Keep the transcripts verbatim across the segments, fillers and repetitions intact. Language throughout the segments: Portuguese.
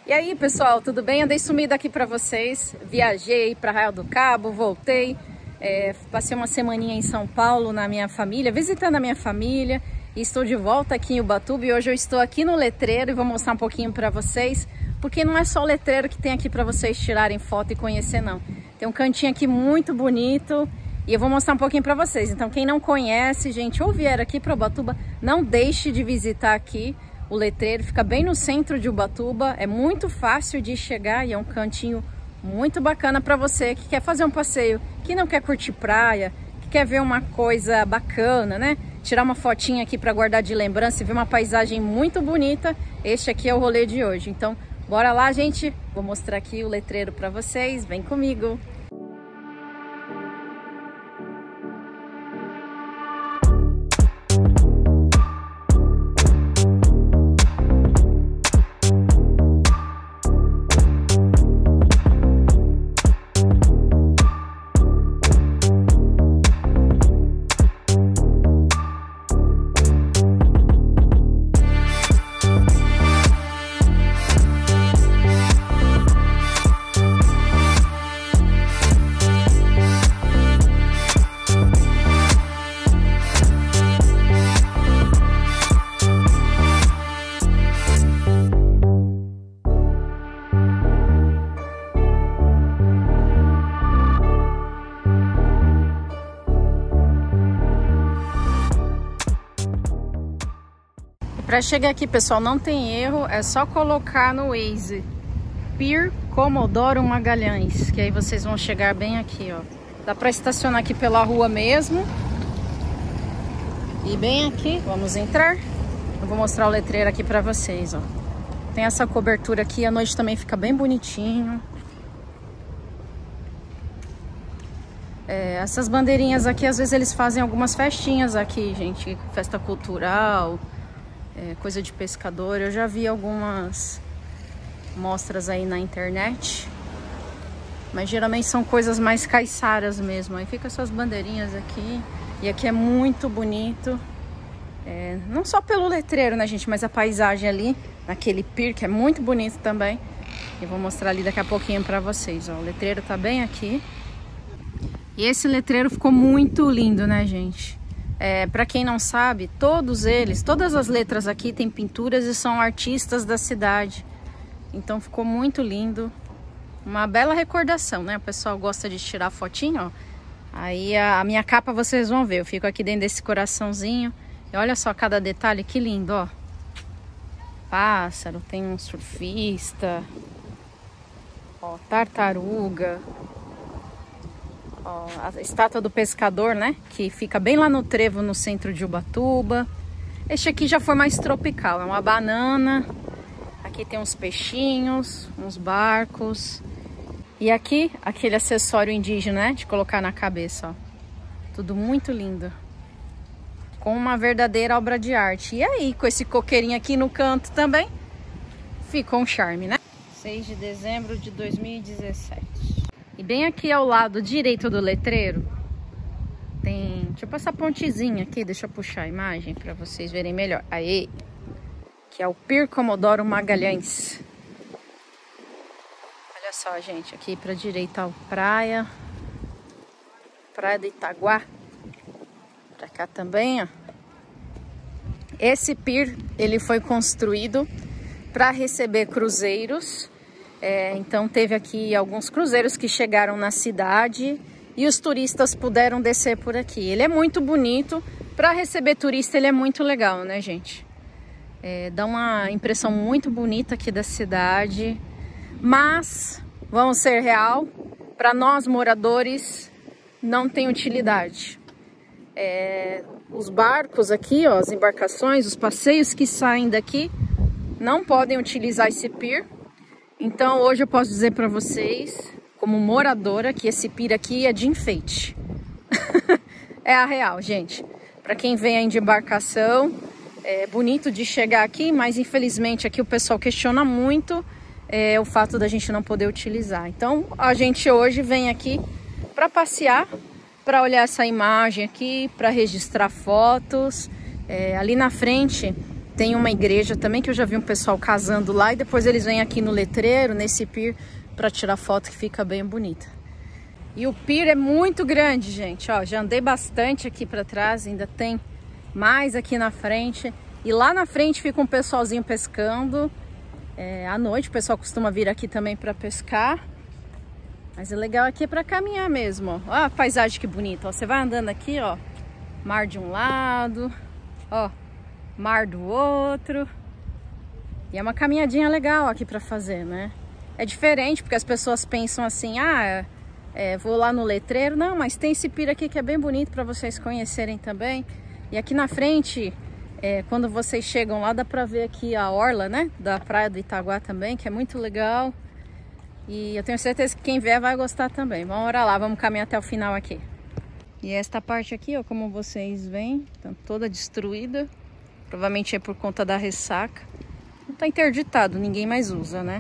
E aí, pessoal, tudo bem? Andei sumida aqui pra vocês, viajei pra Arraial do Cabo, voltei, é, passei uma semaninha em São Paulo na minha família, visitando a minha família, e estou de volta aqui em Ubatuba e hoje eu estou aqui no letreiro e vou mostrar um pouquinho pra vocês, porque não é só o letreiro que tem aqui pra vocês tirarem foto e conhecer, não. Tem um cantinho aqui muito bonito e eu vou mostrar um pouquinho pra vocês. Então, quem não conhece, gente, ou vier aqui pra Ubatuba, não deixe de visitar aqui. O letreiro fica bem no centro de Ubatuba, é muito fácil de chegar e é um cantinho muito bacana para você que quer fazer um passeio, que não quer curtir praia, que quer ver uma coisa bacana, né? Tirar uma fotinha aqui para guardar de lembrança e ver uma paisagem muito bonita. Este aqui é o rolê de hoje. Então, bora lá, gente. Vou mostrar aqui o letreiro para vocês. Vem comigo. Para chegar aqui, pessoal, não tem erro, é só colocar no Waze Pier Comodoro Magalhães, que aí vocês vão chegar bem aqui, ó. Dá para estacionar aqui pela rua mesmo. E bem aqui, vamos entrar. Eu vou mostrar o letreiro aqui para vocês, ó. Tem essa cobertura aqui, à noite também fica bem bonitinho. É, essas bandeirinhas aqui, às vezes eles fazem algumas festinhas aqui, gente, festa cultural. É, coisa de pescador, eu já vi algumas mostras aí na internet, mas geralmente são coisas mais caiçaras mesmo. Aí fica essas bandeirinhas aqui, e aqui é muito bonito, é, não só pelo letreiro, né, gente, mas a paisagem ali, naquele pier, que é muito bonito também. Eu vou mostrar ali daqui a pouquinho pra vocês, ó. O letreiro tá bem aqui, e esse letreiro ficou muito lindo, né, gente? É, para quem não sabe, todos eles, todas as letras aqui tem pinturas e são artistas da cidade. Então ficou muito lindo. Uma bela recordação, né? O pessoal gosta de tirar fotinho, ó. Aí a, a minha capa vocês vão ver. Eu fico aqui dentro desse coraçãozinho. E olha só cada detalhe, que lindo, ó. Pássaro, tem um surfista. Ó, tartaruga. Ó, a estátua do pescador, né? Que fica bem lá no trevo, no centro de Ubatuba. Este aqui já foi mais tropical, é uma banana. Aqui tem uns peixinhos, uns barcos. E aqui, aquele acessório indígena, né? De colocar na cabeça, ó. Tudo muito lindo. Com uma verdadeira obra de arte. E aí, com esse coqueirinho aqui no canto também, ficou um charme, né? seis de dezembro de dois mil e dezessete. E bem aqui ao lado direito do letreiro, tem tipo essa pontezinha aqui, deixa eu puxar a imagem para vocês verem melhor. Aí, que é o Pier Comodoro Magalhães. Olha só, gente, aqui para direita, ó, praia, praia de Itaguá. Para cá também, ó. Esse pier, ele foi construído para receber cruzeiros. É, então teve aqui alguns cruzeiros que chegaram na cidade e os turistas puderam descer por aqui. Ele é muito bonito, para receber turista ele é muito legal, né, gente? É, dá uma impressão muito bonita aqui da cidade, mas, vamos ser real, para nós moradores não tem utilidade. É, os barcos aqui, ó, as embarcações, os passeios que saem daqui não podem utilizar esse pier. Então hoje eu posso dizer para vocês, como moradora, que esse pier aqui é de enfeite. É a real, gente. Para quem vem aí de embarcação, é bonito de chegar aqui, mas infelizmente aqui o pessoal questiona muito é, o fato da gente não poder utilizar. Então a gente hoje vem aqui para passear, para olhar essa imagem aqui, para registrar fotos. É, ali na frente tem uma igreja também que eu já vi um pessoal casando lá. E depois eles vêm aqui no letreiro, nesse pier, para tirar foto, que fica bem bonita. E o pier é muito grande, gente. Ó, já andei bastante aqui para trás, ainda tem mais aqui na frente. E lá na frente fica um pessoalzinho pescando. É, à noite o pessoal costuma vir aqui também para pescar. Mas o legal aqui é para caminhar mesmo, ó. Ó a paisagem que bonita, ó. Você vai andando aqui, ó. Mar de um lado, ó. Mar do outro. E é uma caminhadinha legal aqui para fazer, né? É diferente porque as pessoas pensam assim, ah... É, vou lá no letreiro. Não, mas tem esse pier aqui que é bem bonito para vocês conhecerem também. E aqui na frente, é, quando vocês chegam lá, dá para ver aqui a orla, né? Da Praia do Itaguá também, que é muito legal. E eu tenho certeza que quem vier vai gostar também. Vamos orar lá, vamos caminhar até o final aqui. E esta parte aqui, ó, como vocês veem, tá toda destruída. Provavelmente é por conta da ressaca. Não tá interditado, ninguém mais usa, né?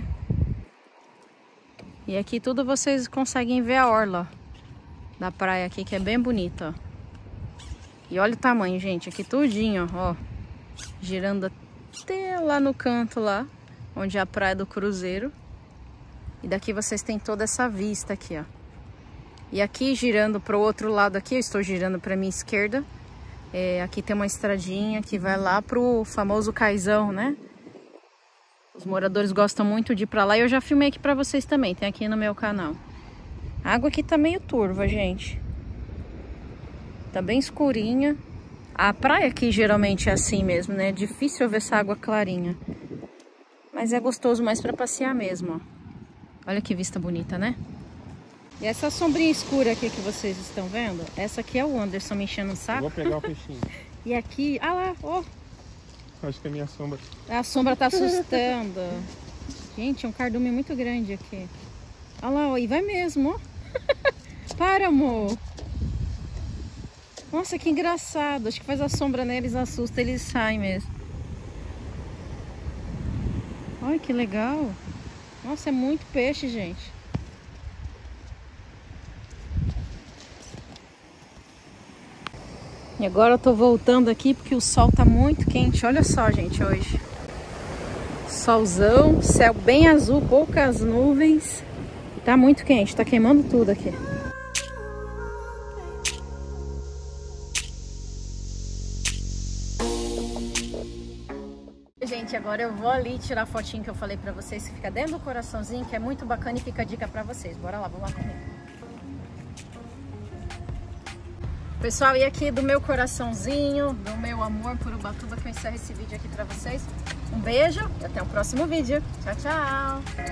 E aqui tudo vocês conseguem ver a orla da praia aqui, que é bem bonita, ó. E olha o tamanho, gente, aqui tudinho, ó. Girando até lá no canto lá, onde é a praia do Cruzeiro. E daqui vocês têm toda essa vista aqui, ó. E aqui girando para o outro lado aqui, eu estou girando para minha esquerda. É, aqui tem uma estradinha que vai lá pro famoso caizão, né? Os moradores gostam muito de ir pra lá e eu já filmei aqui pra vocês também, tem aqui no meu canal. A água aqui tá meio turva, gente. Tá bem escurinha. A praia aqui geralmente é assim mesmo, né? É difícil eu ver essa água clarinha. Mas é gostoso mais pra passear mesmo, ó. Olha que vista bonita, né? E essa sombrinha escura aqui que vocês estão vendo, essa aqui é o Anderson me enchendo o saco. Eu vou pegar o peixinho. E aqui, ah lá, ó. Acho que é a minha sombra. A sombra tá assustando. Gente, é um cardume muito grande aqui. Olha lá, ó, e vai mesmo, ó. Para, amor. Nossa, que engraçado. Acho que faz a sombra neles, assusta, eles saem mesmo. Olha que legal. Nossa, é muito peixe, gente. E agora eu tô voltando aqui porque o sol tá muito quente. Olha só, gente, hoje. Solzão, céu bem azul, poucas nuvens. Tá muito quente, tá queimando tudo aqui. Gente, agora eu vou ali tirar a fotinho que eu falei pra vocês, que fica dentro do coraçãozinho, que é muito bacana e fica a dica pra vocês. Bora lá, vamos lá comigo. Pessoal, e aqui do meu coraçãozinho, do meu amor por Ubatuba, que eu encerro esse vídeo aqui pra vocês. Um beijo e até o próximo vídeo. Tchau, tchau!